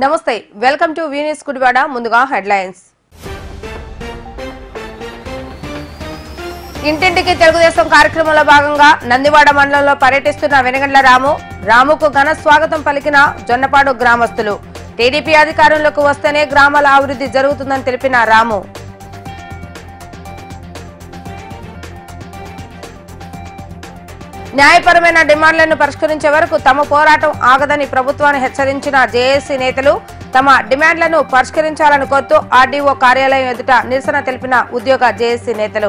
నమస్తే welcome to వీనిస్ Gudivada ముందుగా headlines ఇంటింటికి తెలుగుదేశం కార్యక్రమంలో భాగంగా నందివాడ మండలంలో పర్యటిస్తున్న వెనగండ్ల రాముకు ఘన స్వాగతం పలికిన జొన్నపాడు గ్రామస్తులు టీడీపీ అధికారంలోకి వస్తేనే గ్రామాల అభివృద్ధి జరుగుతుందని తెలిపిన రాము న్యాయపరమైన డిమాండ్లను పరిష్కరించే వరకు తమ పోరాటం ఆగదని ప్రభుత్వాన్ని హెచ్చరించిన జేఏసీ నేతలు తమ డిమాండ్లను పరిష్కరించాలని కోరుతూ ఆర్డీఓ కార్యాలయం ఎదుట నిరసన తెలిపిన ఉద్యోగ జేఏసీ నేతలు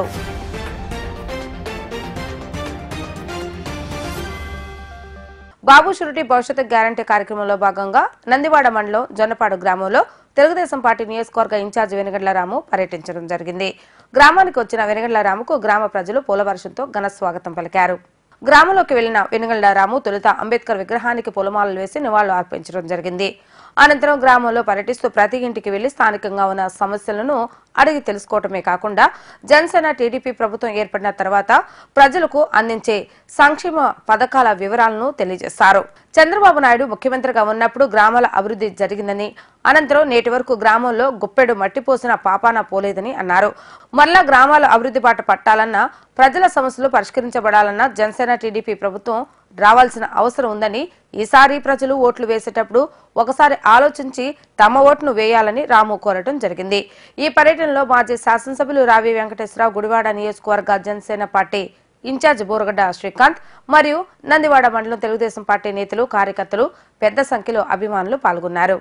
బాబు షూరిటీ భవిష్యత్తు గ్యారంటీ కార్యక్రమంలో భాగంగా నందివాడ మండలం జొన్నపాడు గ్రామంలో తెలుగుదేశం పార్టీ నియోజకవర్గ ఇన్ఛార్జి వెనగండ్ల రాము పర్యటించడం జరిగింది. గ్రామానికి వచ్చిన వెనగండ్ల రాముకు గ్రామ ప్రజలు పూలవర్షంతో ఘన స్వాగతం పలికారు. గ్రామంలోకి వెళ్లిన వెనగండ్ల రాము తొలుత అంబేద్కర్ విగ్రహానికి పూలమాలలు వేసి నివాళులు అర్పించడం జరిగింది. అనంతరం గ్రామంలో పర్యటిస్తూ ప్రతి ఇంటికి వెళ్లి స్థానికంగా ఉన్న సమస్యలను అడిగి తెలుసుకోవటమే కాకుండా జనసేన టీడీపీ ప్రభుత్వం ఏర్పడిన తర్వాత ప్రజలకు అందించే సంక్షేమ పథకాల వివరాలను తెలియజేశారు. చంద్రబాబు నాయుడు ముఖ్యమంత్రిగా ఉన్నప్పుడు గ్రామాల అభివృద్ధి జరిగిందని, అనంతరం నేటి వరకు గ్రామంలో గుప్పెడు మట్టిపోసిన పాపాన పోలేదని అన్నారు. మరలా గ్రామాల అభివృద్ధి బాట పట్టాలన్నా, ప్రజల సమస్యలు పరిష్కరించబడాలన్నా జనసేన టీడీపీ ప్రభుత్వం రావాల్సిన అవసరం ఉందని, ఈసారి ప్రజలు ఓట్లు వేసేటప్పుడు ఒకసారి ఆలోచించి తమ ఓటును వేయాలని రాము కోరటం జరిగింది. ఈ పర్యటనలో మాజీ శాసనసభ్యులు రావి వెంకటేశ్వరరావు, గుడివాడ నియోజకవర్గ జనసేన పార్టీ ఇన్ఛార్జ్ బోరగడ్డ శ్రీకాంత్ మరియు నందివాడ మండలం తెలుగుదేశం పార్టీ నేతలు, కార్యకర్తలు పెద్ద సంఖ్యలో అభిమానులు పాల్గొన్నారు.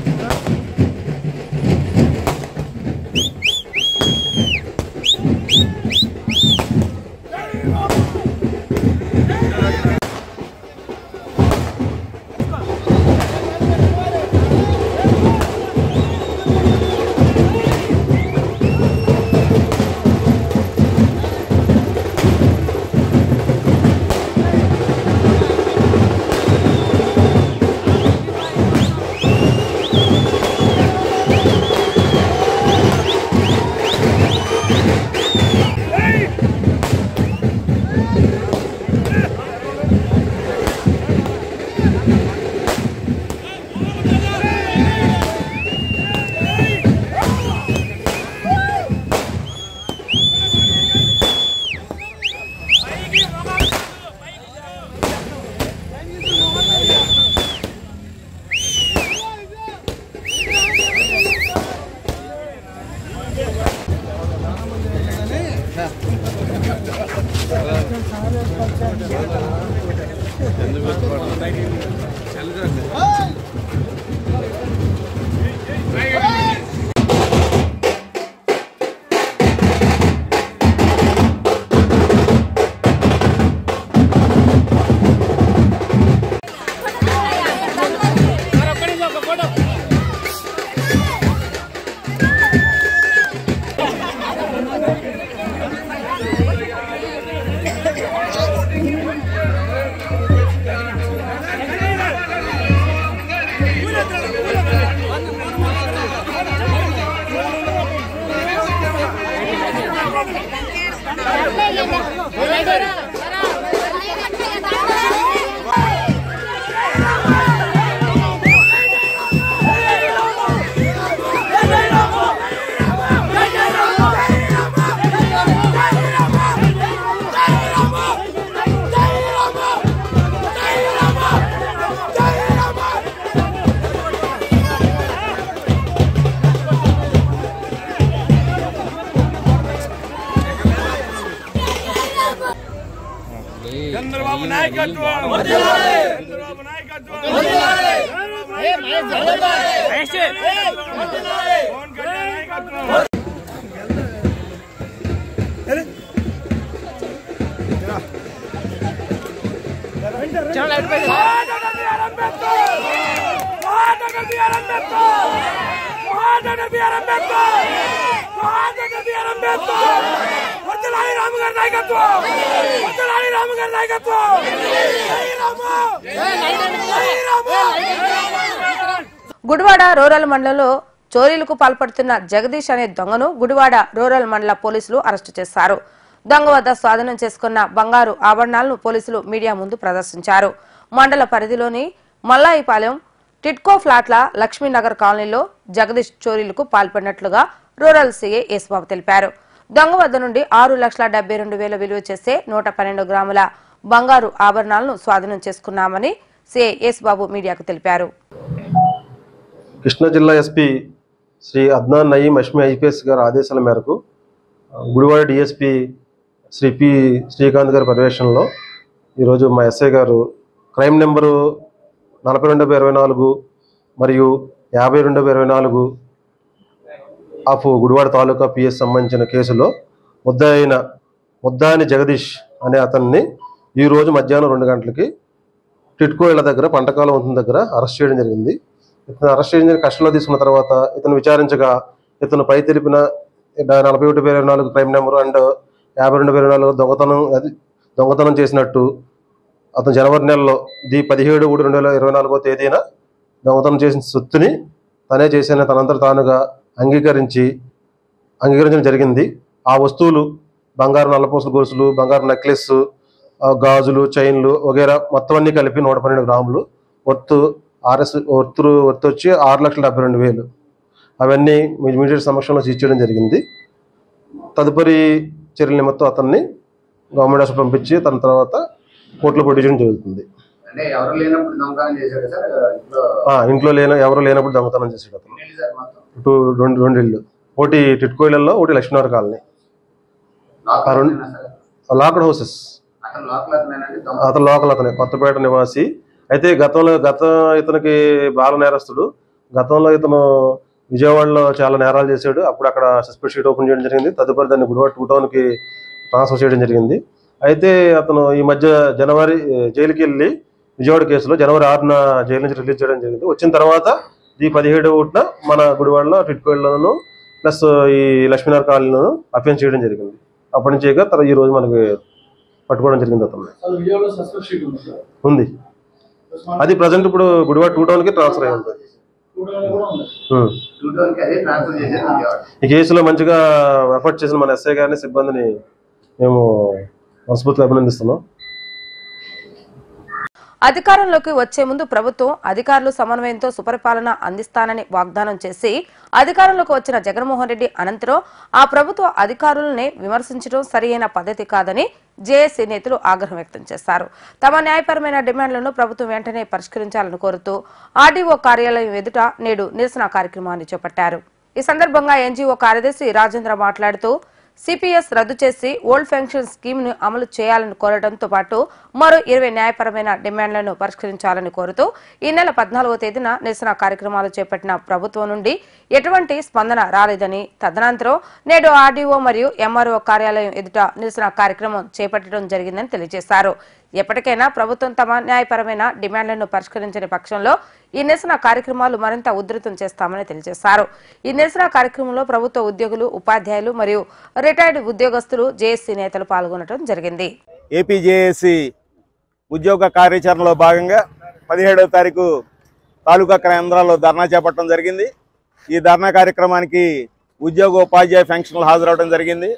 చంద్రబాబు నాయకత్వం చంద్రబాబు నాయకత్వం పవన్ కళ్యాణ్ నాయకత్వం గుడివాడ రూరల్ మండలంలో చోరీలకు పాల్పడుతున్న జగదీష్ అనే దొంగను గుడివాడ రూరల్ మండల పోలీసులు అరెస్టు చేశారు. దొంగ వద్ద స్వాధీనం చేసుకున్న బంగారు ఆభరణాలను పోలీసులు మీడియా ముందు ప్రదర్శించారు. మండల పరిధిలోని మల్లాయిపాలెం టిట్కో ఫ్లాట్ల లక్ష్మీనగర్ కాలనీలో జగదీష్ చోరీలకు పాల్పడినట్లుగా రూరల్ సీఏ యేసుబాబు తెలిపారు. దొంగ వద్ద నుండి 6,72,000 విలువ చేసే 112 గ్రాముల బంగారు ఆభరణాలను స్వాధీనం చేసుకున్నామని సీఏ యేసుబాబు మీడియాకు తెలిపారు. కృష్ణా జిల్లా ఎస్పీ శ్రీ అద్నాన్ నయీం అష్మి ఐపీఎస్ గారి ఆదేశాల మేరకు గుడివాడ డిఎస్పీ శ్రీ పి శ్రీకాంత్ గారి పర్యవేక్షణలో ఈరోజు మా ఎస్ఐ గారు క్రైమ్ నెంబరు 42/24 మరియు 52/24 ఆఫ్ గుడివాడ తాలూకా పిఎస్ సంబంధించిన కేసులో ముద్దాయిని జగదీష్ అనే అతన్ని ఈరోజు మధ్యాహ్నం 2 గంటలకి టిట్కో ఇళ్ల దగ్గర పంటకాలం వంతెన దగ్గర అరెస్ట్ చేయడం జరిగింది. ఇతను అరెస్ట్ చేయడం కస్టడీలో తీసుకున్న తర్వాత ఇతను విచారించగా ఇతను పై తెలిపిన 41/24 క్రైమ్ నెంబరు అండ్ 52/24 దొంగతనం చేసినట్టు అతను జనవరి నెలలో 17/3/2024 తేదీన దొంగతనం చేసిన సొత్తుని తనే చేసిన తనంతట తానుగా అంగీకరించడం జరిగింది. ఆ వస్తువులు బంగారు నల్లపూసల గొలుసులు, బంగారు నెక్లెస్, గాజులు, చైన్లు వగేరా మొత్తం అన్ని కలిపి 112 గ్రాములు వర్త్ వచ్చి 6,72,000 అవన్నీ ఇమీడియట్ సమక్షంలో సీజ్ చేయడం జరిగింది. తదుపరి చర్యల నిమిత్తం అతన్ని గవర్నమెంట్ హాస్పిటల్ పంపించి తన తర్వాత కోర్టులో ప్రొడ్యూస్ జరుగుతుంది. ఇంట్లో ఎవరు లేనప్పుడు దొంగతనం చేసాడు అతను. 2 ఇళ్ళు, ఒకటి టిట్కో ఇళ్లలో, ఒకటి లక్ష్మీనగర్ కాలనీ. Locked houses. అతను లోకల్, అతనే కొత్తపేట నివాసి. అయితే ఇతనికి బాల నేరస్తుడు. గతంలో ఇతను విజయవాడలో చాలా నేరాలు చేశాడు. అప్పుడు అక్కడ సస్పెక్ట్ షీట్ ఓపెన్ చేయడం జరిగింది. తదుపరి దాన్ని గుడివాడ 2 టౌన్కి ట్రాన్స్ఫర్ చేయడం జరిగింది. అయితే అతను ఈ మధ్య జనవరి జైలుకి వెళ్ళి విజయవాడ కేసులో జనవరి 6న జైలు నుంచి రిలీజ్ చేయడం జరిగింది. వచ్చిన తర్వాత ఈ 17వ మన గుడివాడలో టిట్కో ఇళ్లను ప్లస్ ఈ లక్ష్మీనగర్ కాలనీలను అఫెన్స్ చేయడం జరిగింది. అప్పటి నుంచి ఈ రోజు మనకి పట్టుకోవడం జరిగింది. అతను ఉంది. అది ప్రజెంట్ ఇప్పుడు గుడివాడ 2 టౌన్కి ట్రాన్స్ఫర్ అయి ఉంది. ఈ కేసులో మంచిగా ఎఫర్ట్ చేసిన మన ఎస్ఐ గారిని, సిబ్బందిని మేము మనస్ఫూర్తిగా అభినందిస్తున్నాం. అధికారంలోకి వచ్చే ముందు ప్రభుత్వం అధికారులు సమన్వయంతో సుపరిపాలన అందిస్తానని వాగ్దానం చేసి అధికారంలోకి వచ్చిన జగన్మోహన్ రెడ్డి అనంతరం ఆ ప్రభుత్వ అధికారులనే విమర్శించడం సరియైన పద్ధతి కాదని జేఏసీ నేతలు ఆగ్రహం వ్యక్తం చేశారు. తమ న్యాయపరమైన డిమాండ్లను ప్రభుత్వం వెంటనే పరిష్కరించాలని కోరుతూ ఆర్డీఓ కార్యాలయం ఎదుట నేడు నిరసన కార్యక్రమాన్ని చేపట్టారు. ఈ సందర్భంగా ఎన్జీఓ కార్యదర్శి రాజేంద్ర మాట్లాడుతూ సిపిఎస్ రద్దు చేసి ఓల్డ్ పెన్షన్ స్కీమ్ ను అమలు చేయాలని కోరడంతో పాటు మరో 20 న్యాయపరమైన డిమాండ్లను పరిష్కరించాలని కోరుతూ ఈ నెల 14వ తేదీన నిరసన కార్యక్రమాలు చేపట్టిన ప్రభుత్వం నుండి ఎటువంటి స్పందన రాలేదని, తదనంతరం నేడు ఆర్డీఓ మరియు ఎంఆర్ఓ కార్యాలయం ఎదుట నిరసన కార్యక్రమం చేపట్టడం జరిగిందని తెలియజేశారు. ఎప్పటికైనా ప్రభుత్వం తమ న్యాయపరమైన డిమాండ్లను పరిష్కరించని పక్షంలో ఈ నిరసన కార్యక్రమాలు మరింత ఉధృతం చేస్తామని తెలియజేశారు. ఈ నిరసన కార్యక్రమంలో ప్రభుత్వ ఉద్యోగులు, ఉపాధ్యాయులు మరియు రిటైర్డ్ ఉద్యోగస్తులు, జేఏసీ నేతలు పాల్గొనడం జరిగింది. ఏపీ జేఏసీ ఉద్యోగ కార్యాచరణలో భాగంగా 17వ తారీఖు తాలూకా కేంద్రాల్లో ధర్నా చేపట్టడం జరిగింది. ఈ ధర్నా కార్యక్రమానికి ఉద్యోగ ఉపాధ్యాయ ఫంక్షన్లు హాజరవడం జరిగింది.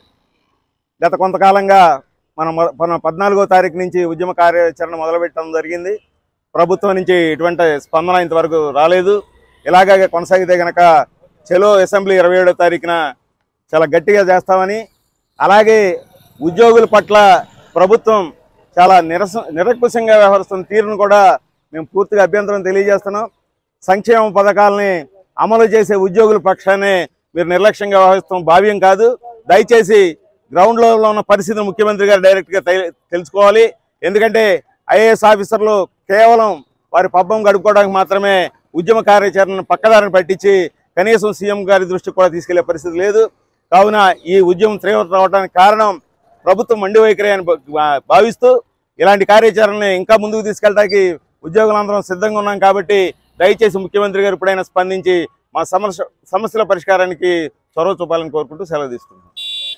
గత కొంతకాలంగా మనం 14వ తారీఖు నుంచి ఉద్యమ కార్యాచరణ మొదలుపెట్టడం జరిగింది. ప్రభుత్వం నుంచి ఎటువంటి స్పందన ఇంతవరకు రాలేదు. ఇలాగే కొనసాగితే కనుక చెలో అసెంబ్లీ 27వ తారీఖున చాలా గట్టిగా చేస్తామని, అలాగే ఉద్యోగుల పట్ల ప్రభుత్వం చాలా నిరంకుశంగా వ్యవహరిస్తున్న తీరును కూడా మేము పూర్తిగా అభ్యంతరం తెలియజేస్తున్నాం. సంక్షేమ పథకాలని అమలు చేసే ఉద్యోగుల పక్షానే మీరు నిర్లక్ష్యంగా వ్యవహరిస్తాం భావ్యం కాదు. దయచేసి గ్రౌండ్ లెవెల్లో ఉన్న పరిస్థితిని ముఖ్యమంత్రి గారు డైరెక్ట్గా తెలుసుకోవాలి. ఎందుకంటే ఐఏఎస్ ఆఫీసర్లు కేవలం వారి పబ్బం గడుపుకోవడానికి మాత్రమే ఉద్యమ కార్యాచరణను పక్కదారిని పట్టించి కనీసం సీఎం గారి దృష్టికి కూడా తీసుకెళ్లే పరిస్థితి లేదు. కావున ఈ ఉద్యమం తీవ్రత రావడానికి కారణం ప్రభుత్వం మండి వైఖరి అని భావిస్తూ ఇలాంటి కార్యాచరణని ఇంకా ముందుకు తీసుకెళ్ళడానికి ఉద్యోగులందరం సిద్ధంగా ఉన్నాం. కాబట్టి దయచేసి ముఖ్యమంత్రి గారు ఇప్పుడైనా స్పందించి మా సమస్యల పరిష్కారానికి చొరవ చూపాలని కోరుకుంటూ సెలవు తీసుకుంటున్నాం.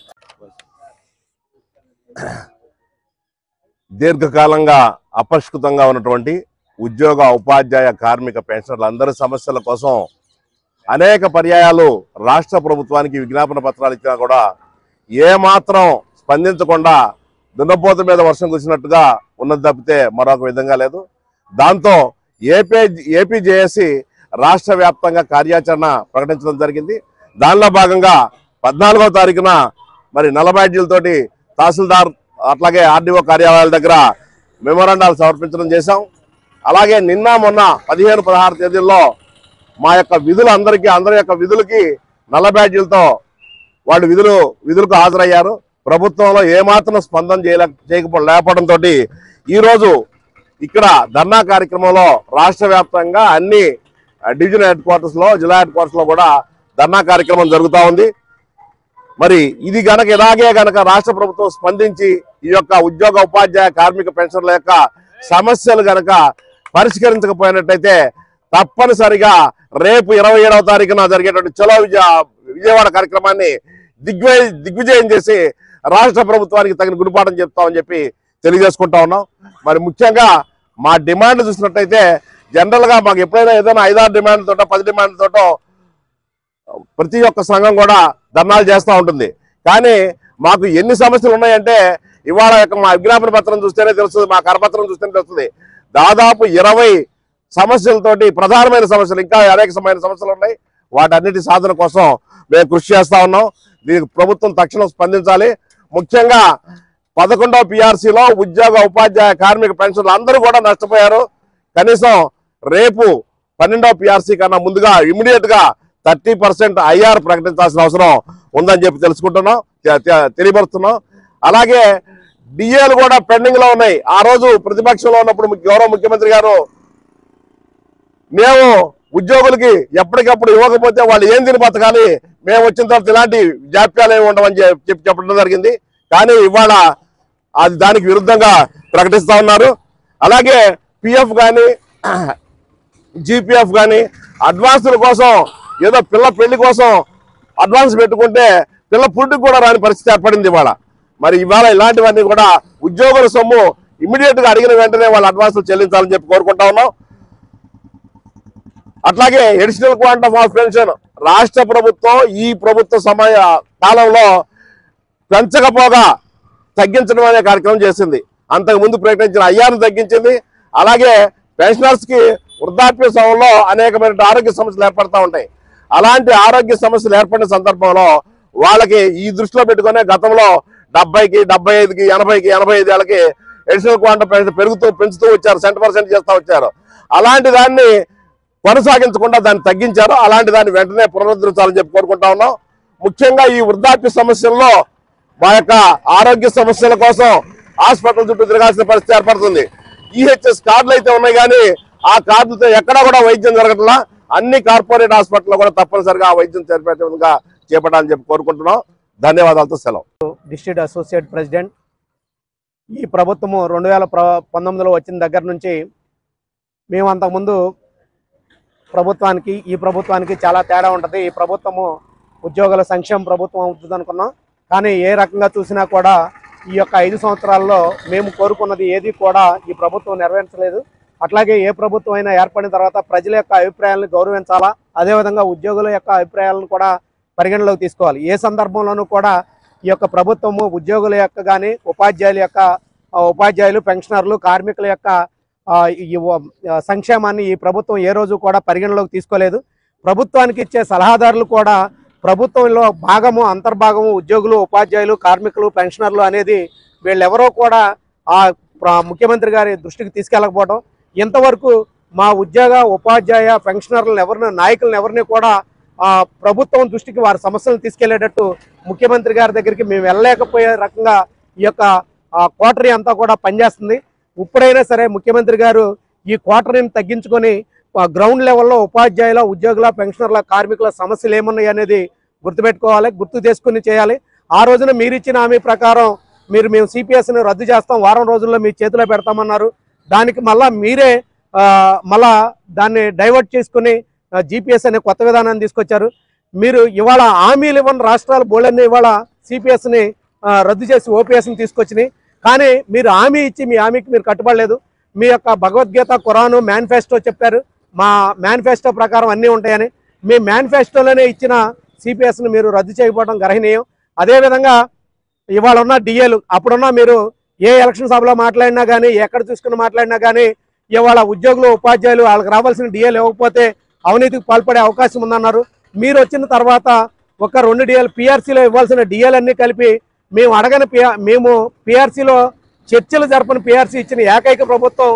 దీర్ఘకాలంగా అపరిష్కృతంగా ఉన్నటువంటి ఉద్యోగ, ఉపాధ్యాయ, కార్మిక, పెన్షనర్ల అందరి సమస్యల కోసం అనేక పర్యాయాలు రాష్ట్ర ప్రభుత్వానికి విజ్ఞాపన పత్రాలు ఇచ్చినా కూడా ఏమాత్రం స్పందించకుండా దున్నపోత మీద వర్షం కురిసినట్టుగా ఉన్నది తప్పితే మరొక విధంగా లేదు. దాంతో ఏపీ జేఏసీ రాష్ట్ర వ్యాప్తంగా కార్యాచరణ ప్రకటించడం జరిగింది. దానిలో భాగంగా 14వ తారీఖున మరి నల్ల బ్యాడ్జీలతోటి తహసీల్దార్ అట్లాగే ఆర్డీఓ కార్యాలయాల దగ్గర మెమోరాండాలు సమర్పించడం చేశాం. అలాగే నిన్న మొన్న 15, 16 తేదీల్లో మా యొక్క అందరి యొక్క విధులకి నల్ల బ్యాడ్జీలతో వాళ్ళు విధులకు హాజరయ్యారు. ప్రభుత్వంలో ఏమాత్రం స్పందన లేకపోవడంతో ఈరోజు ఇక్కడ ధర్నా కార్యక్రమంలో రాష్ట్ర వ్యాప్తంగా అన్ని డివిజన్ హెడ్ క్వార్టర్స్ లో, జిల్లా హెడ్ క్వార్టర్స్ లో కూడా ధర్నా కార్యక్రమం జరుగుతూ ఉంది. మరి ఇది ఇలాగే రాష్ట్ర ప్రభుత్వం స్పందించి ఈ యొక్క ఉద్యోగ ఉపాధ్యాయ కార్మిక పెన్షన్ల యొక్క సమస్యలు పరిష్కరించకపోయినట్టయితే తప్పనిసరిగా రేపు 27వ తారీఖున జరిగేటువంటి చలో విజయవాడ కార్యక్రమాన్ని దిగ్విజయం చేసి రాష్ట్ర ప్రభుత్వానికి తగిన గుణపాఠం చెప్తామని చెప్పి తెలియజేసుకుంటా ఉన్నాం. మరి ముఖ్యంగా మా డిమాండ్ చూసినట్టయితే జనరల్ గా మాకు ఎప్పుడైనా ఏదైనా 5-6 డిమాండ్లతో 10 డిమాండ్లతో ప్రతి ఒక్క సంఘం కూడా ధర్నాలు చేస్తూ ఉంటుంది. కానీ మాకు ఎన్ని సమస్యలు ఉన్నాయంటే ఇవాళ మా విజ్ఞాపన పత్రం చూస్తేనే తెలుస్తుంది, మా కరపత్రం చూస్తేనే తెలుస్తుంది. దాదాపు 20 సమస్యలతోటి ప్రధానమైన సమస్యలు, ఇంకా అనేకమైన సమస్యలు ఉన్నాయి. వాటన్నిటి సాధన కోసం మేము కృషి చేస్తా ఉన్నాం. దీనికి ప్రభుత్వం తక్షణం స్పందించాలి. ముఖ్యంగా 11వ PRCలో ఉద్యోగ ఉపాధ్యాయ కార్మిక పెన్షన్లు అందరూ కూడా నష్టపోయారు. కనీసం రేపు 12వ PRC కన్నా ముందుగా ఇమీడియట్ గా 30% IR ప్రకటించాల్సిన అవసరం ఉందని చెప్పి తెలియపరుస్తున్నాం. అలాగే డిఏలు కూడా పెండింగ్ లో ఉన్నాయి. ఆ రోజు ప్రతిపక్షంలో ఉన్నప్పుడు గౌరవ ముఖ్యమంత్రి గారు మేము ఉద్యోగులకి ఎప్పటికప్పుడు ఇవ్వకపోతే వాళ్ళు ఏం తిని బతకాలి, మేము వచ్చిన తర్వాత ఇలాంటి జాప్యాలు ఏమి ఉండవని చెప్పడం జరిగింది. కానీ ఇవాళ అది దానికి విరుద్ధంగా ప్రకటిస్తా ఉన్నారు. అలాగే PF కానీ GPF కానీ అడ్వాన్సుల కోసం ఏదో పిల్ల పెళ్లి కోసం అడ్వాన్స్ పెట్టుకుంటే పిల్ల పుట్టుకు కూడా రాని పరిస్థితి ఏర్పడింది ఇవాళ. మరి ఇవాళ ఇలాంటివన్నీ కూడా ఉద్యోగుల సొమ్ము ఇమ్మీడియట్ గా అడిగిన వెంటనే వాళ్ళ అడ్వాన్సులు చెల్లించాలని చెప్పి కోరుకుంటా ఉన్నాం. అట్లాగే అడిషనల్ క్వాంటమ్ ఆఫ్ పెన్షన్ రాష్ట్ర ప్రభుత్వం ఈ ప్రభుత్వ సమయ కాలంలో పెంచకపోగా తగ్గించడం అనే కార్యక్రమం చేసింది. అంతకుముందు ప్రకటించిన IR తగ్గించింది. అలాగే పెన్షనర్స్ కి వృద్ధాప్య సమయంలో అనేకమైన ఆరోగ్య సమస్యలు ఏర్పడతా ఉంటాయి. అలాంటి ఆరోగ్య సమస్యలు ఏర్పడిన సందర్భంలో వాళ్ళకి ఈ దృష్టిలో పెట్టుకునే గతంలో 70కి, 75కి, 80కి, 85 ఏళ్ళకి అడిషనల్ క్వాంటమ్ పెన్షన్ పెంచుతూ వచ్చారు, 100% చేస్తూ వచ్చారు. అలాంటి దాన్ని కొనసాగించకుండా దాన్ని తగ్గించారు. అలాంటి దాన్ని వెంటనే పునరుద్ధరించాలని చెప్పి కోరుకుంటా ఉన్నాం. ముఖ్యంగా ఈ వృద్ధాప్య సమస్యల్లో మా యొక్క ఆరోగ్య సమస్యల కోసం హాస్పిటల్ చుట్టూ తిరగాల్సిన పరిస్థితి ఏర్పడుతుంది. EHS కార్డులు అయితే ఉన్నాయి, కానీ ఆ కార్డులతో ఎక్కడా కూడా వైద్యం జరగట్లా. అన్ని కార్పొరేట్ హాస్పిటల్లో కూడా తప్పనిసరిగా ఆ వైద్యం చేపట్టాలని చెప్పి కోరుకుంటున్నాం. ధన్యవాదాలతో సెలవు. District associate president. ఈ ప్రభుత్వము 2019లో వచ్చిన దగ్గర నుంచి మేము అంతకుముందు ప్రభుత్వానికి ఈ ప్రభుత్వానికి చాలా తేడా ఉంటుంది. ఈ ప్రభుత్వము ఉద్యోగుల సంక్షేమ ప్రభుత్వం అవుతుంది అనుకున్నాం. కానీ ఏ రకంగా చూసినా కూడా ఈ యొక్క 5 సంవత్సరాల్లో మేము కోరుకున్నది ఏది కూడా ఈ ప్రభుత్వం నెరవేర్చలేదు. అట్లాగే ఏ ప్రభుత్వం అయినా ఏర్పడిన తర్వాత ప్రజల యొక్క అభిప్రాయాలను గౌరవించాలా, అదేవిధంగా ఉద్యోగుల యొక్క అభిప్రాయాలను కూడా పరిగణలోకి తీసుకోవాలి. ఏ సందర్భంలోనూ కూడా ఈ యొక్క ప్రభుత్వము ఉద్యోగుల యొక్క కానీ ఉపాధ్యాయులు, పెన్షనర్లు, కార్మికుల యొక్క సంక్షేమాన్ని ఈ ప్రభుత్వం ఏ రోజు కూడా పరిగణలోకి తీసుకోలేదు. ప్రభుత్వానికి ఇచ్చే సలహాదారులు కూడా ప్రభుత్వంలో అంతర్భాగము ఉద్యోగులు, ఉపాధ్యాయులు, కార్మికులు, పెన్షనర్లు అనేది వీళ్ళెవరో కూడా ముఖ్యమంత్రి గారి దృష్టికి తీసుకెళ్ళకపోవడం, ఇంతవరకు మా ఉద్యోగ ఉపాధ్యాయ పెన్షనర్లను నాయకులను ఎవరిని కూడా ప్రభుత్వం దృష్టికి వారి సమస్యలను తీసుకెళ్లేటట్టు ముఖ్యమంత్రి గారి దగ్గరికి మేము వెళ్ళలేకపోయే రకంగా ఈ యొక్క కోటరీ అంతా కూడా పనిచేస్తుంది. ఇప్పుడైనా సరే ముఖ్యమంత్రి గారు ఈ కోటరీని తగ్గించుకొని గ్రౌండ్ లెవెల్లో ఉపాధ్యాయుల, ఉద్యోగుల, పెన్షనర్ల, కార్మికుల సమస్యలు ఏమున్నాయి అనేది గుర్తుపెట్టుకోవాలి, గుర్తు చేసుకుని చేయాలి. ఆ రోజున మీరు ఇచ్చిన హామీ ప్రకారం మేము CPSని రద్దు చేస్తాం, వారం రోజుల్లో మీ చేతిలో పెడతామన్నారు. దానికి మీరే దాన్ని డైవర్ట్ చేసుకుని GPS అనే కొత్త విధానాన్ని తీసుకొచ్చారు. మీరు ఇవాళ హామీలు ఇవ్వని రాష్ట్రాలు బోళ్ళన్నీ ఇవాళ CPSని రద్దు చేసి OPSని తీసుకొచ్చినాయి. కానీ మీరు హామీ ఇచ్చి మీ హామీకి మీరు కట్టుబడలేదు. మీ యొక్క భగవద్గీత, ఖురాను, మేనిఫెస్టో చెప్పారు, మా మేనిఫెస్టో ప్రకారం అన్నీ ఉంటాయని. మీ మేనిఫెస్టోలోనే ఇచ్చిన CPSని మీరు రద్దు చేయకపోవడం గర్హనీయం. అదేవిధంగా ఇవాళ ఉన్న DAలు అప్పుడున్న మీరు ఏ ఎలక్షన్ సభలో మాట్లాడినా కానీ, ఎక్కడ చూసుకుని మాట్లాడినా కానీ, ఇవాళ ఉద్యోగులు, ఉపాధ్యాయులు వాళ్ళకి రావాల్సిన DAలు ఇవ్వకపోతే అవినీతికి పాల్పడే అవకాశం ఉందన్నారు. మీరు వచ్చిన తర్వాత ఒక 2 DL PRCలో ఇవ్వాల్సిన DL అన్నీ కలిపి మేము అడగని మేము PRCలో చర్చలు జరపని PRC ఇచ్చిన ఏకైక ప్రభుత్వం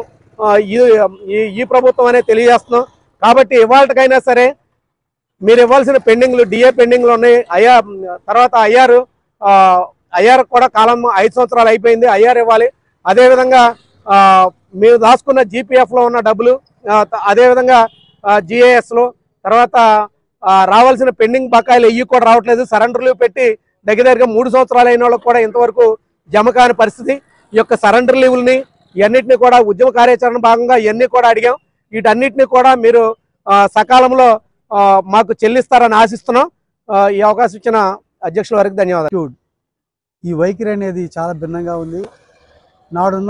ఈ ప్రభుత్వం అనే తెలియజేస్తున్నాం. కాబట్టి ఇవాళకైనా సరే మీరు ఇవ్వాల్సిన పెండింగ్లు DA పెండింగ్లు ఉన్నాయి. తర్వాత ఐఆర్ కూడా కాలం 5 సంవత్సరాలు అయిపోయింది. ఐఆర్ ఇవ్వాలి. అదేవిధంగా మీరు దాచుకున్న GPFలో ఉన్న డబ్బులు, అదేవిధంగా GASలో తర్వాత రావాల్సిన పెండింగ్ బకాయిలు ఇవి కూడా రావట్లేదు. సరెండర్ లీవ్ పెట్టి దగ్గరగా 3 సంవత్సరాలు అయిన వాళ్ళకి కూడా ఇంతవరకు జమ కాని పరిస్థితి. ఈ యొక్క సరెండర్ లీవుల్ని ఇవన్నిటిని కూడా ఉద్యమ కార్యాచరణ భాగంగా ఇవన్నీ కూడా అడిగాం. వీటన్నిటిని కూడా మీరు సకాలంలో మాకు చెల్లిస్తారని ఆశిస్తున్నాం. ఈ అవకాశం ఇచ్చిన అధ్యక్షుల వారికి ధన్యవాదాలు. ఈ వైఖరి అనేది చాలా భిన్నంగా ఉంది. నాడున్న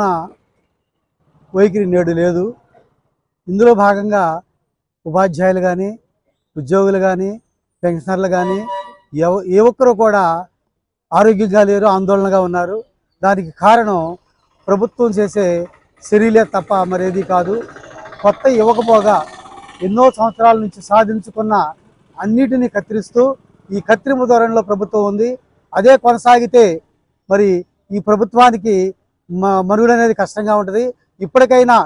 వైఖరి నేడు లేదు. ఇందులో భాగంగా ఉపాధ్యాయులు కానీ, ఉద్యోగులు కానీ, పెన్షనర్లు కానీ ఏ ఒక్కరూ కూడా ఆరోగ్యంగా లేరు, ఆందోళనగా ఉన్నారు. దానికి కారణం ప్రభుత్వం చేసే చర్యలే తప్ప మరేది కాదు. కొత్త ఇవ్వకపోగా ఎన్నో సంవత్సరాల నుంచి సాధించుకున్న అన్నిటినీ కత్తిరిస్తూ ఈ కత్తిరింపు ధోరణిలో ప్రభుత్వం ఉంది. అదే కొనసాగితే మరి ఈ ప్రభుత్వానికి మనుగడ అనేది కష్టంగా ఉంటుంది. ఇప్పటికైనా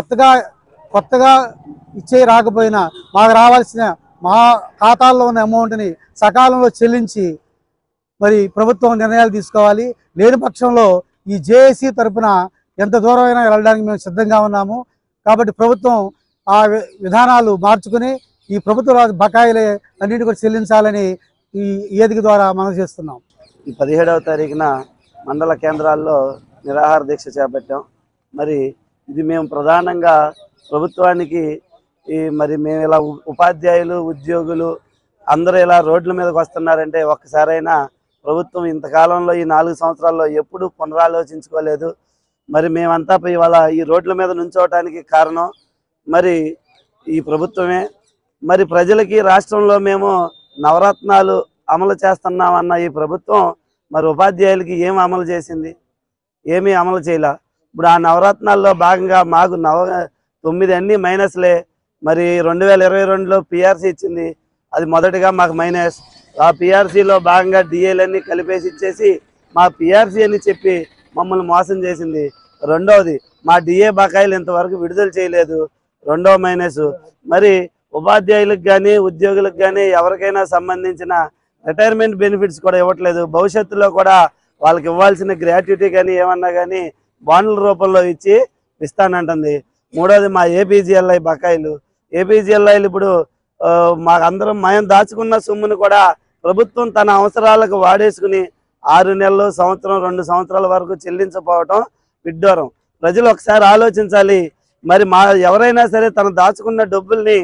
కొత్తగా ఇచ్చే రాకపోయినా మాకు రావాల్సిన మా ఖాతాల్లో ఉన్న అమౌంట్ని సకాలంలో చెల్లించి మరి ప్రభుత్వం నిర్ణయాలు తీసుకోవాలి. లేని పక్షంలో ఈ జేఏసీ తరఫున ఎంత దూరమైనా వెళ్ళడానికి మేము సిద్ధంగా ఉన్నాము. కాబట్టి ప్రభుత్వం ఆ విధానాలు మార్చుకుని ఈ ప్రభుత్వ బకాయిలే అన్నింటి కూడా చెల్లించాలని ఈ వేదిక ద్వారా మనం చేస్తున్నాం. ఈ 17వ తారీఖున మండల కేంద్రాల్లో నిరాహార దీక్ష చేపట్టాం. మరి ఇది మేము ప్రధానంగా ప్రభుత్వానికి మరి మేము ఇలా ఉపాధ్యాయులు, ఉద్యోగులు అందరూ ఇలా రోడ్ల మీదకి వస్తున్నారంటే ఒక్కసారైనా ప్రభుత్వం ఇంతకాలంలో ఈ 4 సంవత్సరాల్లో ఎప్పుడూ పునరాలోచించుకోలేదు. మరి మేమంతా ఇవాళ ఈ రోడ్ల మీద నుంచోవటానికి కారణం మరి ఈ ప్రభుత్వమే. మరి ప్రజలకి రాష్ట్రంలో మేము నవరత్నాలు అమలు చేస్తున్నామన్న ఈ ప్రభుత్వం మరి ఉపాధ్యాయులకి ఏం అమలు చేసింది? ఏమీ అమలు చేయలే. ఇప్పుడు ఆ నవరత్నాల్లో భాగంగా మాకు 9 అన్నీ మైనస్లే. మరి 2022లో PRC ఇచ్చింది, అది మొదటిగా మాకు మైనస్. ఆ PRCలో భాగంగా DAలన్నీ కలిపేసి ఇచ్చేసి మా PRC అని చెప్పి మమ్మల్ని మోసం చేసింది. రెండవది మా DA బకాయిలు ఇంతవరకు విడుదల చేయలేదు, రెండవ మైనస్. మరి ఉపాధ్యాయులకు కానీ, ఉద్యోగులకు కానీ ఎవరికైనా సంబంధించిన రిటైర్మెంట్ బెనిఫిట్స్ కూడా ఇవ్వట్లేదు. భవిష్యత్తులో కూడా వాళ్ళకి ఇవ్వాల్సిన గ్రాట్యుటీ కానీ ఏమన్నా కానీ బాండ్ల రూపంలో ఇస్తానంటుంది. మూడోది మా APGLI బకాయిలు. APGLIలు ఇప్పుడు మేము దాచుకున్న సొమ్మును కూడా ప్రభుత్వం తన అవసరాలకు వాడేసుకుని 6 నెలలు, సంవత్సరం, 2 సంవత్సరాల వరకు చెల్లించకపోవటం విడ్డూరం. ప్రజలు ఒకసారి ఆలోచించాలి. మరి ఎవరైనా సరే తను దాచుకున్న డబ్బుల్ని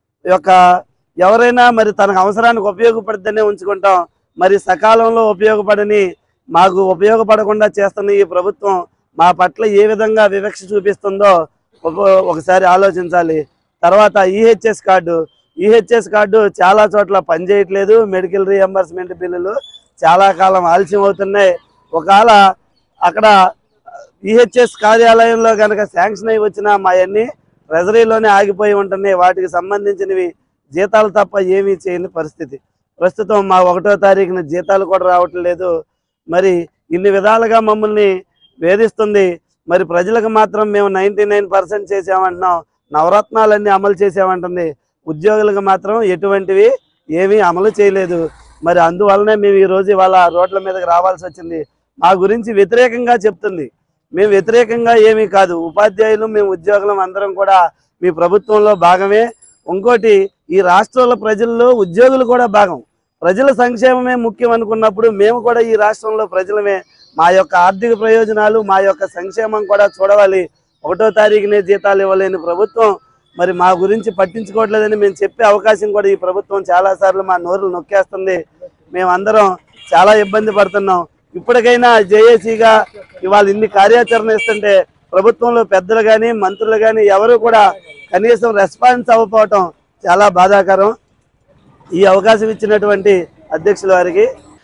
ఎవరైనా మరి తనకు అవసరానికి ఉపయోగపడుతుందనే ఉంచుకుంటాం. మరి సకాలంలో ఉపయోగపడని మాకు ఉపయోగపడకుండా చేస్తున్న ఈ ప్రభుత్వం మా పట్ల ఏ విధంగా వివక్ష చూపిస్తుందో ఒకసారి ఆలోచించాలి. తర్వాత ఈహెచ్ఎస్ కార్డు చాలా చోట్ల పనిచేయట్లేదు. మెడికల్ రీఎంబర్స్మెంట్ బిల్లులు చాలా కాలం ఆలస్యం అవుతున్నాయి. ఒకవేళ అక్కడ ఈహెచ్ఎస్ కార్యాలయంలో కనుక శాంక్షన్ అయి వచ్చినా మా అన్ని ట్రెజరీలోనే ఆగిపోయి ఉంటున్నాయి. వాటికి సంబంధించినవి జీతాలు తప్ప ఏమీ చేయని పరిస్థితి. ప్రస్తుతం మా 1వ తారీఖున జీతాలు కూడా రావట్లేదు. మరి ఇన్ని విధాలుగా మమ్మల్ని వేధిస్తుంది. మరి ప్రజలకు మాత్రం మేము 99% చేసామంటున్నాం, నవరత్నాలన్నీ అమలు చేసామంటుంది. ఉద్యోగులకు మాత్రం ఎటువంటివి ఏమీ అమలు చేయలేదు. మరి అందువల్లనే మేము ఈరోజు ఇవాళ రోడ్ల మీదకి రావాల్సి వచ్చింది. మా గురించి వ్యతిరేకంగా చెప్తుంది. మేము వ్యతిరేకంగా ఏమీ కాదు. ఉపాధ్యాయులు, మేము ఉద్యోగులం అందరం కూడా మీ ప్రభుత్వంలో భాగమే. ఇంకోటి, ఈ రాష్ట్రంలో ప్రజల్లో ఉద్యోగులు కూడా భాగం. ప్రజల సంక్షేమమే ముఖ్యం అనుకున్నప్పుడు మేము కూడా ఈ రాష్ట్రంలో ప్రజలమే. మా యొక్క ఆర్థిక ప్రయోజనాలు, మా యొక్క సంక్షేమం కూడా చూడవాలి. 1వ తారీఖునే జీతాలు ఇవ్వలేని ప్రభుత్వం మరి మా గురించి పట్టించుకోవట్లేదని మేము చెప్పే అవకాశం కూడా ఈ ప్రభుత్వం చాలాసార్లు మా నోరులు నొక్కేస్తుంది. మేమందరం చాలా ఇబ్బంది పడుతున్నాం. ఇప్పటికైనా జేఏసీగా ఇవాళ ఇన్ని కార్యాచరణ ఇస్తుంటే ప్రభుత్వంలో పెద్దలు కానీ, మంత్రులు కానీ ఎవరు కూడా కనీసం రెస్పాన్స్ అవ్వకపోవటం చాలా బాధాకరం. ఈ అవకాశం ఇచ్చినటువంటి అధ్యక్షుల వారికి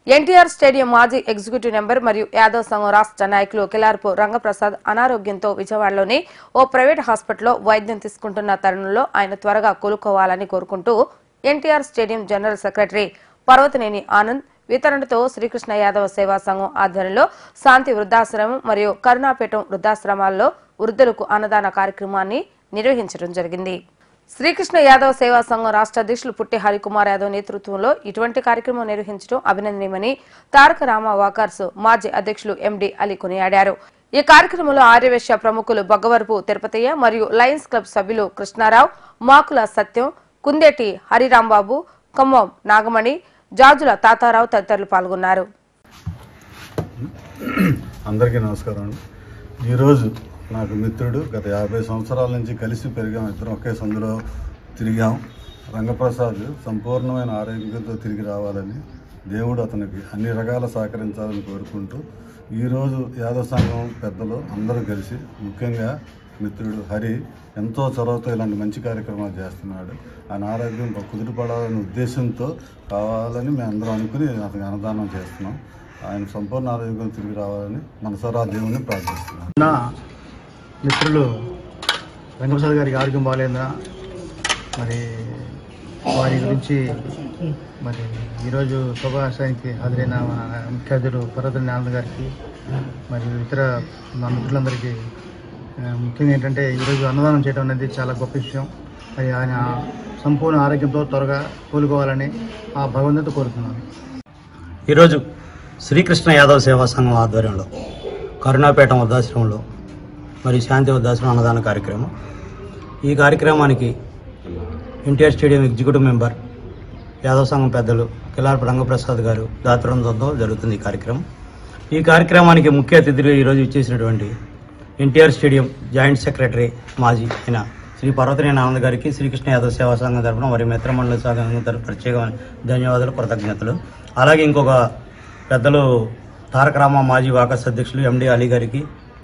ఎన్టీఆర్ స్టేడియం మాజీ ఎగ్జిక్యూటివ్ మెంబర్ మరియు యాదవ్ సంఘం రాష్ట్ర నాయకులు కిలార్పు రంగప్రసాద్ అనారోగ్యంతో విజయవాడలోని ఓ ప్రైవేట్ హాస్పిటల్లో వైద్యం తీసుకుంటున్న తరుణంలో ఆయన త్వరగా కోలుకోవాలని కోరుకుంటూ NTR stadium general secretary Parvathaneni Anand వితరణతో శ్రీకృష్ణ యాదవ సేవా సంఘం ఆధ్వర్యంలో శాంతి వృద్ధాశ్రమం మరియు కరుణాపేటం వృద్ధాశ్రమాల్లో వృద్ధులకు అన్నదాన కార్యక్రమాన్ని నిర్వహించడం జరిగింది. శ్రీకృష్ణ యాదవ్ సేవా సంఘం రాష్ట్ర అధ్యక్షులు పుట్టి హరికుమార్ యాదవ్ నేతృత్వంలో ఇటువంటి కార్యక్రమం నిర్వహించడం అభినందనీయమని తారక రామ వాకర్స్ మాజీ అధ్యక్షులు ఎండి అలీ కొనియాడారు. ఈ కార్యక్రమంలో ఆర్యవేశ్య ప్రముఖులు బొగ్గవరపు తిరుపతయ్య మరియు లయన్స్ క్లబ్ సభ్యులు కృష్ణారావు, మాకుల సత్యం, కుందేటి హరిరాంబాబు, ఖమ్మం నాగమణి, జాజుల తాతారావు తదితరులు పాల్గొన్నారు. అందరికీ నమస్కారం. ఈరోజు నాకు మిత్రుడు, గత 50 సంవత్సరాల నుంచి కలిసి పెరిగాం, ఇద్దరం ఒకే సందులో తిరిగాం. రంగప్రసాద్ సంపూర్ణమైన ఆరోగ్యంతో తిరిగి రావాలని, దేవుడు అతనికి అన్ని రకాల సహకరించాలని కోరుకుంటూ ఈరోజు యాదవ సంఘం పెద్దలు అందరూ కలిసి, ముఖ్యంగా మిత్రుడు హరి ఎంతో చొరవతో ఇలాంటి మంచి కార్యక్రమాలు చేస్తున్నాడు. ఆయన ఆరోగ్యం కుదుటపడాలనే ఉద్దేశంతో కావాలని మేము అందరం అనుకుని అతనికి అన్నదానం చేస్తున్నాం. ఆయన సంపూర్ణ ఆరోగ్యం తిరిగి రావాలని మనసారా దేవుణ్ణి ప్రార్థిస్తున్నాం. మిత్రులు రంగప్రసాద్ గారికి ఆరోగ్యం బాగాలేదా, మరి వారి గురించి మరి ఈరోజు శుభాశయానికి హాజరైన ముఖ్య అతిథులు పర్వతనేని ఆనంద్ గారికి మరియు ఇతర మా మిత్రులందరికీ ముఖ్యంగా ఏంటంటే ఈరోజు అన్నదానం చేయడం అనేది చాలా గొప్ప విషయం. మరి ఆయన సంపూర్ణ ఆరోగ్యంతో త్వరగా కోలుకోవాలని ఆ భగవంతుడితో కోరుతున్నాను. ఈరోజు శ్రీకృష్ణ యాదవ్ సేవా సంఘం ఆధ్వర్యంలో కరుణాపేట వృద్ధాశ్రమంలో మరియు శాంతి వృద్ధాశ్రమం అన్నదాన కార్యక్రమం. ఈ కార్యక్రమానికి NTR stadium executive member Yadav సంఘం పెద్దలు కిలార్పు రంగప్రసాద్ గారు దాతృత్వంతో జరుగుతుంది ఈ కార్యక్రమానికి ముఖ్య అతిథులు ఈరోజు ఇచ్చేసినటువంటి ఎన్టీఆర్ స్టేడియం జాయింట్ సెక్రటరీ మాజీ అయిన శ్రీ పర్వతనేని ఆనంద్ గారికి శ్రీకృష్ణ యాదవ్ సేవా సంఘం తరఫున మరియు మిత్రమండలి సంఘం తరఫున ప్రత్యేకమైన ధన్యవాదాలు, కృతజ్ఞతలు. అలాగే ఇంకొక పెద్దలు తారక రామ మాజీ వాకర్స్ అధ్యక్షులు ఎండి అలీ గారికి,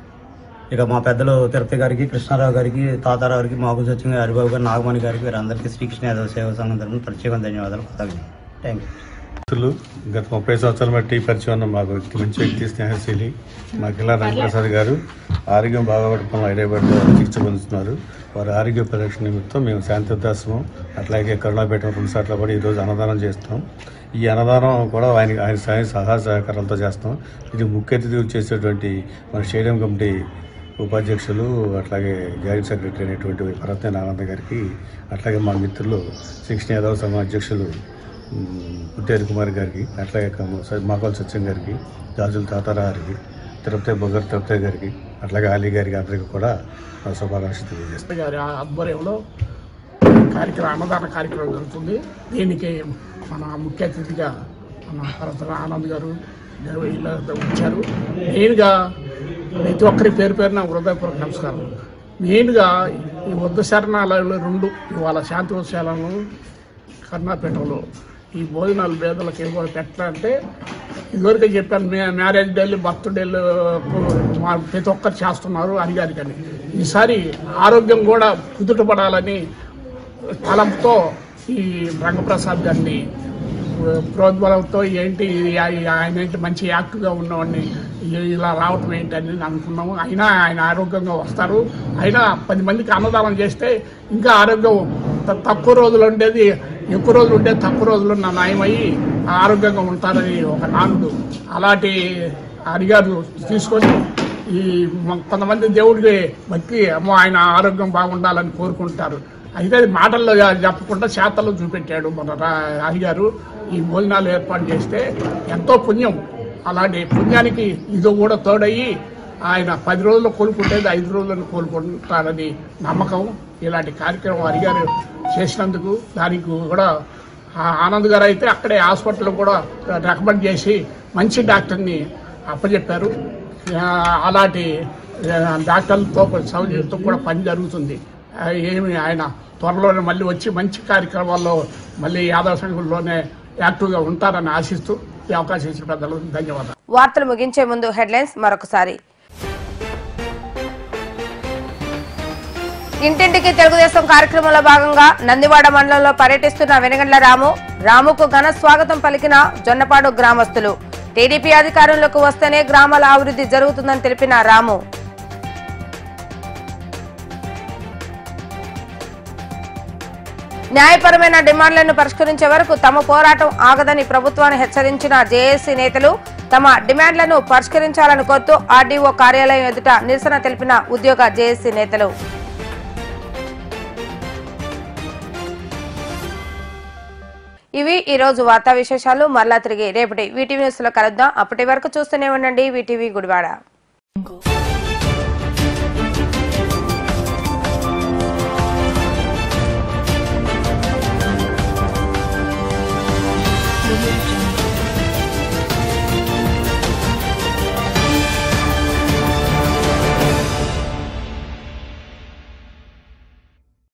ఇక మా పెద్దలు తిరుపతి గారికి, కృష్ణారావు గారికి, తాతారావు గారికి, మాకు సత్యం గారి, హరిబాబు గారు, నాగమణి గారికి, వీరందరికీ శ్రీకృష్ణ యాదవ్ సేవా సంఘం తరఫున ప్రత్యేక ధన్యవాదాలు, కృతజ్ఞతలు. Thank you. గత 30 సంవత్సరాల బట్టి పరిచయం ఉన్న మాకు మంచి వ్యక్తి, స్నేహశీలి మా కిలార్ రంగప్రసాద్ గారు ఆరోగ్యం బాగుపడటం హైదరాబాద్లో చికిత్స పొందుతున్నారు. వారి ఆరోగ్య పరిరక్షణ నిమిత్తం మేము శాంతి వృద్ధాశ్రమం అట్లాగే కరుణాపేట 2 సార్లు పడి ఈరోజు అన్నదానం చేస్తున్నాం. ఈ అన్నదానం కూడా ఆయన సహాయ సహకారాలతో చేస్తాం. ఇది ముఖ్య అతిథి చేసేటువంటి మన స్టేడియం కమిటీ ఉపాధ్యక్షులు అట్లాగే జాయింట్ సెక్రటరీ అయినటువంటి పర్వతనేని ఆనంద్ గారికి, అట్లాగే మా మిత్రులు శ్రీకృష్ణ యాదవ్ సంఘం అధ్యక్షులు పుట్టి హరికుమార్ గారికి, అట్లాగే మాకోల సత్యం గారికి, జాజుల తాతారా గారికి, తిరుపతి గారికి, అట్లాగే అలీ గారికి అందరికీ కూడా శుభాకాంక్షలు తెలియజేస్తాం. గారి ఆధ్వర్యంలో అన్నదాన కార్యక్రమం జరుగుతుంది. దీనికి మన ముఖ్య అతిథిగా మన పర్వతనేని ఆనంద్ గారు వచ్చారు. మెయిన్గా ప్రతి ఒక్కరి పేరున హృదయపూర్వక నమస్కారం. మెయిన్గా ఈ వృద్ధ శరణాలయంలో 2 ఇవాళ శాంతి ఉత్సవాలను కర్ణాపేటలో ఈ భోజనాలు పేదలకు ఏమో పెట్టాలంటే ఇదివరకు చెప్పాను, మ్యారేజ్ డేలు, బర్త్డేలు ప్రతి ఒక్కరు చేస్తున్నారు అడిగారు. కానీ ఈసారి ఆరోగ్యం కూడా కుదుటపడాలని తలంతో ఈ రంగప్రసాద్ గారిని ప్రోద్బలంతో ఏంటి ఆయన ఏంటి మంచి యాక్టివ్గా ఉన్నవాడిని ఇలా రావటం ఏంటని అనుకున్నాము. అయినా ఆయన ఆరోగ్యంగా వస్తారు. అయినా 10 మందికి అన్నదానం చేస్తే ఇంకా ఆరోగ్యం తక్కువ రోజులు ఉండేది ఎక్కువ రోజులు ఉండేది తక్కువ రోజులు నయమయ్యి ఆరోగ్యంగా ఉంటారని ఒక నానుడు. అలాంటి అడిగారు తీసుకొని ఈ కొంతమంది దేవుడికి భక్తి ఆయన ఆరోగ్యం బాగుండాలని కోరుకుంటారు. అయితే మాటల్లో చెప్పకుండా చేతల్లో చూపెట్టాడు మన అడిగారు. ఈ భోజనాలు ఏర్పాటు చేస్తే ఎంతో పుణ్యం. అలాంటి పుణ్యానికి ఇది కూడా తోడయ్యి ఆయన 10 రోజుల్లో కోలుకుంటేది 5 రోజులను కోలుకుంటారని నమ్మకం. ఇలాంటి కార్యక్రమం అడిగారు చేసినందుకు దానికి కూడా ఆనంద్ గారు అయితే అక్కడే హాస్పిటల్ కూడా రికమెండ్ చేసి మంచి డాక్టర్ని అప్పచెప్పారు. అలాంటి డాక్టర్లతో సౌజన్యంతో కూడా పని జరుగుతుంది. ఏమి ఆయన త్వరలోనే మళ్ళీ వచ్చి మంచి కార్యక్రమాల్లో మళ్ళీ యాదవ సంఘంలోనే యాక్టివ్గా ఉంటారని ఆశిస్తూ ఈ అవకాశం ఇచ్చిన పెద్దలకు ధన్యవాదాలు. వార్తలు ముగించే ముందు హెడ్లైన్స్ మరొకసారి. ఇంటింటికి తెలుగుదేశం కార్యక్రమంలో భాగంగా నందివాడ మండలంలో పర్యటిస్తున్న వెనగండ్ల రాముకు ఘన స్వాగతం పలికిన జొన్నపాడు గ్రామస్తులు. టీడీపీ అధికారంలోకి వస్తేనే గ్రామాల అభివృద్ధి జరుగుతుందని తెలిపిన రాము. న్యాయపరమైన డిమాండ్లను పరిష్కరించే వరకు తమ పోరాటం ఆగదని ప్రభుత్వాన్ని హెచ్చరించిన జేఏసీ నేతలు తమ డిమాండ్లను పరిష్కరించాలని కోరుతూ ఆర్డీఓ కార్యాలయం ఎదుట నిరసన తెలిపిన ఉద్యోగ జేఏసీ నేతలు. ఇవి ఈ రోజు వార్తా విశేషాలు. మరలా తిరిగి రేపటి వీటీవీ న్యూస్ లో కలుద్దాం. అప్పటి వరకు చూస్తూనే ఉండండి వీటీవీ గుడివాడ.